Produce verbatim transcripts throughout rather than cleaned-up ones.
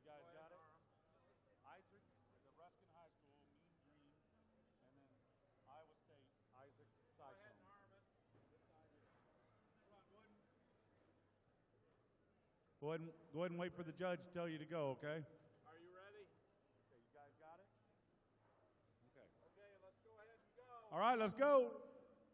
guys got it? Isaac is at Ruskin High School, Mean Green, and then Iowa State, Isaac Cyclones. Go ahead and arm it. This side here. Come on, go ahead and Go ahead, and, go ahead and wait for the judge to tell you to go, okay? Are you ready? Okay, you guys got it? Okay. Okay, let's go ahead and go. All right, let's go.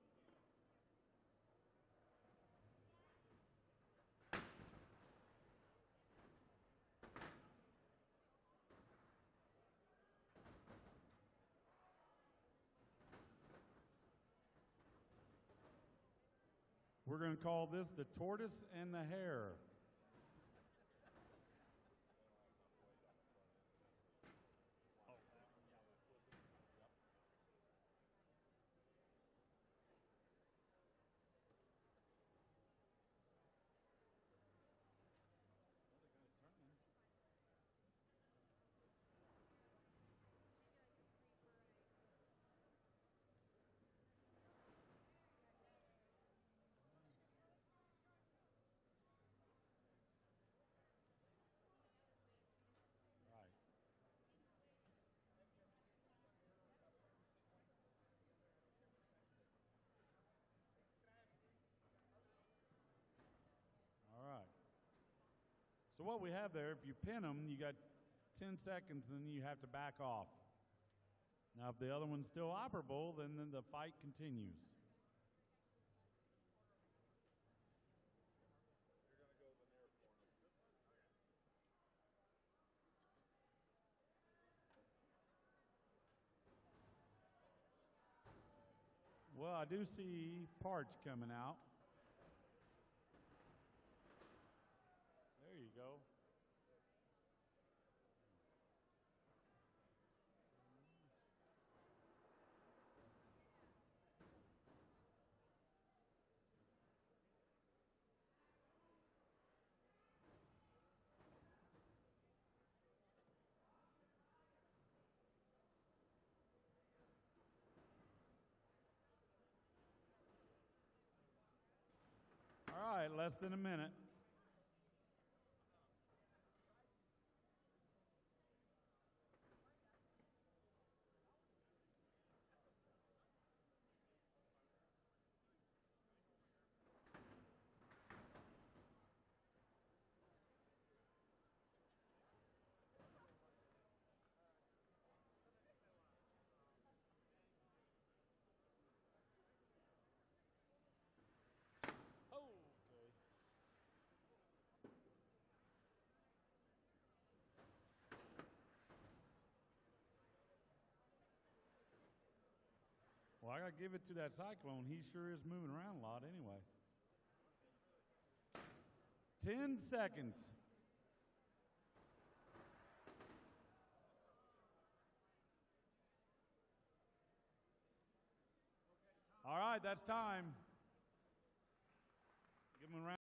We're going to call this the tortoise and the hare. Right. All right. So what we have there, if you pin them, you got ten seconds, and then you have to back off. Now, if the other one's still operable, then, then the fight continues. You're going to go the near corner. Well, I do see parts coming out. There you go. All right, less than a minute. Oh, okay. Well, I got to give it to that Cyclone. He sure is moving around a lot anyway. Ten seconds. All right, that's time. Give him a round.